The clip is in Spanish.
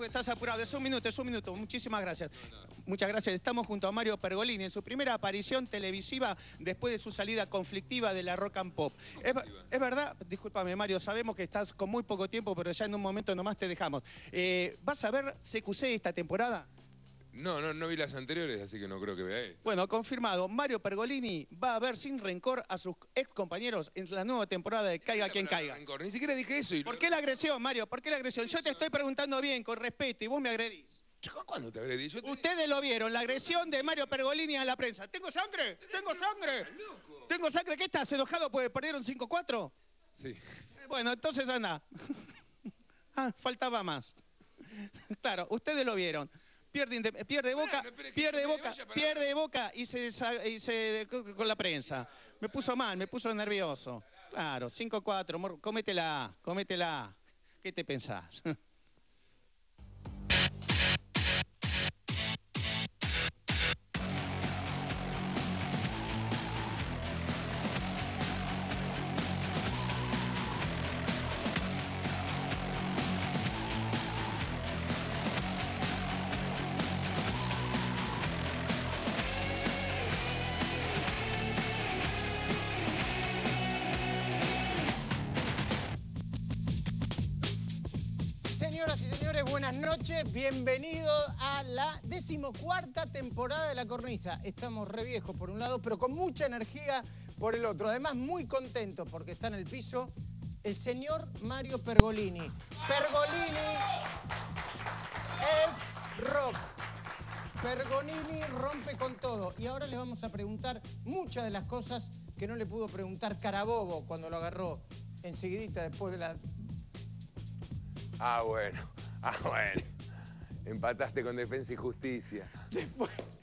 Porque estás apurado, es un minuto. Muchísimas gracias. Muchas gracias. Estamos junto a Mario Pergolini en su primera aparición televisiva después de su salida conflictiva de la Rock and Pop. Es verdad, discúlpame Mario, sabemos que estás con muy poco tiempo, pero ya en un momento nomás te dejamos. ¿Vas a ver CQC esta temporada? No vi las anteriores, así que no creo que vea esto. Bueno, confirmado. Mario Pergolini va a ver sin rencor a sus ex compañeros en la nueva temporada de Caiga Quien Caiga. Rencor. Ni siquiera dije eso. ¿Por qué la agresión, Mario? ¿Por qué la agresión? Yo te estoy preguntando bien, con respeto, y vos me agredís. ¿Cuándo te agredí? Ustedes lo vieron, la agresión de Mario Pergolini a la prensa. ¿Tengo sangre? ¿Tengo sangre? ¿Tengo sangre? ¿Qué estás enojado porque perdieron 5-4? Sí. Bueno, entonces anda. Faltaba más. Claro, ustedes lo vieron. Pierde Boca y con la prensa. Me puso mal, me puso nervioso. Claro, 5-4, cométela. ¿Qué te pensás? Señoras y señores, buenas noches. Bienvenidos a la 14ª temporada de La Cornisa. Estamos re viejos por un lado, pero con mucha energía por el otro. Además, muy contentos porque está en el piso el señor Mario Pergolini. Pergolini es rock. Pergolini rompe con todo. Y ahora les vamos a preguntar muchas de las cosas que no le pudo preguntar Carabobo cuando lo agarró enseguidita después de la... Ah, bueno. Empataste con Defensa y Justicia.